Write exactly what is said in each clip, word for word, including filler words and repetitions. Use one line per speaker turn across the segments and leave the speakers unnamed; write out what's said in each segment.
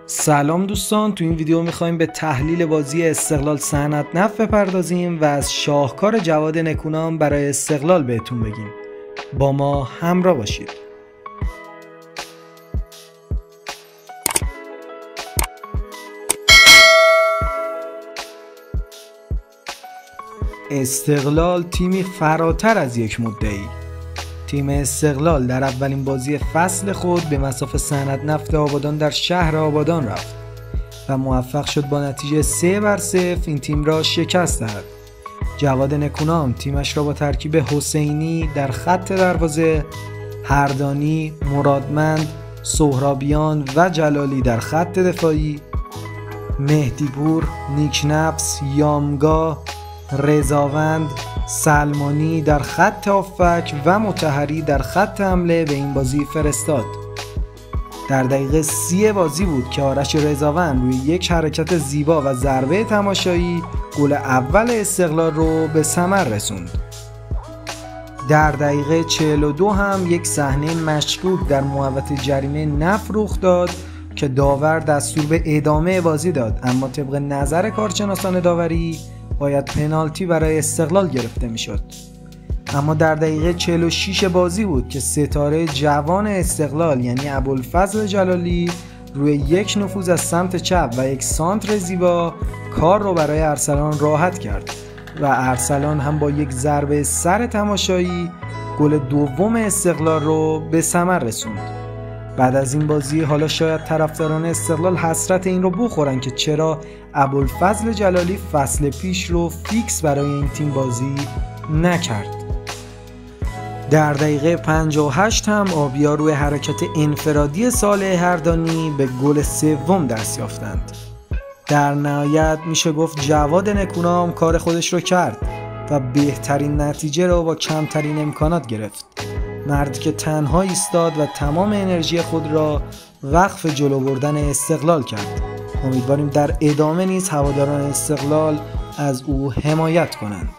سلام دوستان، تو این ویدیو میخوایم به تحلیل بازی استقلال صنعت نفت بپردازیم و از شاهکار جواد نکونام برای استقلال بهتون بگیم. با ما همراه باشید. استقلال تیمی فراتر از یک مدعی. تیم استقلال در اولین بازی فصل خود به مصاف صنعت نفت آبادان در شهر آبادان رفت و موفق شد با نتیجه سه بر صفر این تیم را شکست دهد. جواد نکونام تیمش را با ترکیب حسینی در خط دروازه، هردانی، مرادمند، سهرابیان و جلالی در خط دفاعی، مهدیپور، نیکنفس، یامگا، رضاوند، سلمانی در خط هافبک و مطهری در خط حمله به این بازی فرستاد. در دقیقه سی بازی بود که آرش رضاوند روی یک حرکت زیبا و ضربه تماشایی گل اول استقلال رو به ثمر رسوند. در دقیقه چهل و دو هم یک صحنه مشکوک در محوطه جریمه نفت رخ داد که داور دستور به ادامه بازی داد، اما طبق نظر کارشناسان داوری باید پنالتی برای استقلال گرفته میشد. اما در دقیقه چهل و شش بازی بود که ستاره جوان استقلال یعنی ابوالفضل جلالی روی یک نفوذ از سمت چپ و یک سانتر زیبا کار رو برای ارسلان راحت کرد و ارسلان هم با یک ضربه سر تماشایی گل دوم استقلال رو به ثمر رسوند. بعد از این بازی حالا شاید طرفداران استقلال حسرت این رو بخورن که چرا ابوالفضل جلالی فصل پیش رو فیکس برای این تیم بازی نکرد. در دقیقه پنجاه و هشت هم آبیا روی حرکت انفرادی صالح هردانی به گل سوم دست یافتند. در نهایت میشه گفت جواد نکونام کار خودش رو کرد و بهترین نتیجه رو با کمترین امکانات گرفت. مردی که تنها ایستاد و تمام انرژی خود را وقف جلو بردن استقلال کرد. امیدواریم در ادامه نیز هواداران استقلال از او حمایت کنند.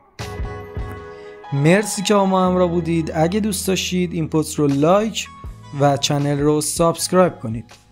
مرسی که با ما همراه بودید. اگه دوست داشتید این پست رو لایک و چنل رو سابسکرایب کنید.